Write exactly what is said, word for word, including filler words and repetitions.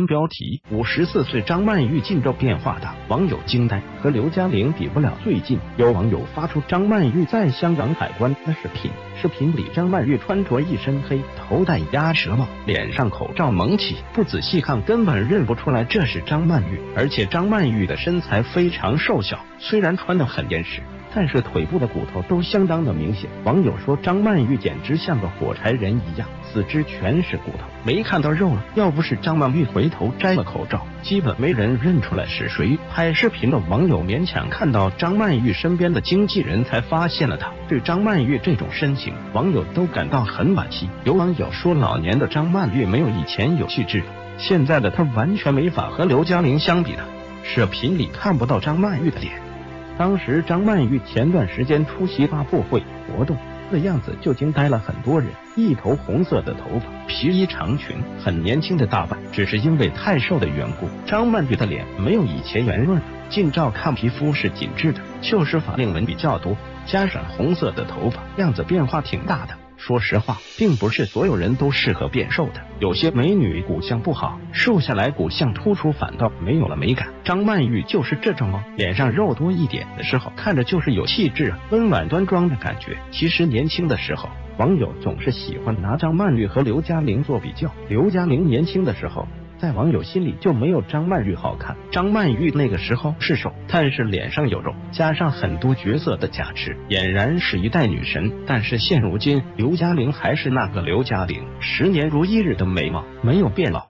标题：五十四岁张曼玉近照变化大，网友惊呆，和刘嘉玲比不了。最近有网友发出张曼玉在香港海关的视频，视频里张曼玉穿着一身黑，头戴鸭舌帽，脸上口罩蒙起，不仔细看根本认不出来这是张曼玉。而且张曼玉的身材非常瘦小，虽然穿得很严实，但是腿部的骨头都相当的明显。网友说张曼玉简直像个火柴人一样，四肢全是骨头，没看到肉了。要不是张曼玉回头摘了口罩，基本没人认出来是谁。拍视频的网友勉强看到张曼玉身边的经纪人才发现了她。对张曼玉这种身形，网友都感到很惋惜。有网友说老年的张曼玉没有以前有气质，现在的她完全没法和刘嘉玲相比的。视频里看不到张曼玉的脸。当时张曼玉前段时间出席发布会活动的样子就惊呆了很多人，一头红色的头发，皮衣长裙，很年轻的打扮。只是因为太瘦的缘故，张曼玉的脸没有以前圆润了。近照看皮肤是紧致的，就是法令纹比较多，加上红色的头发，样子变化挺大的。说实话，并不是所有人都适合变瘦的，有些美女骨相不好，瘦下来骨相突出反倒没有了美感。张曼玉就是这种哦，脸上肉多一点的时候，看着就是有气质啊，温婉端庄的感觉。其实年轻的时候，网友总是喜欢拿张曼玉和刘嘉玲做比较。刘嘉玲年轻的时候，在网友心里就没有张曼玉好看。张曼玉那个时候是瘦，但是脸上有肉，加上很多角色的加持，俨然是一代女神。但是现如今，刘嘉玲还是那个刘嘉玲，十年如一日的美貌，没有变老。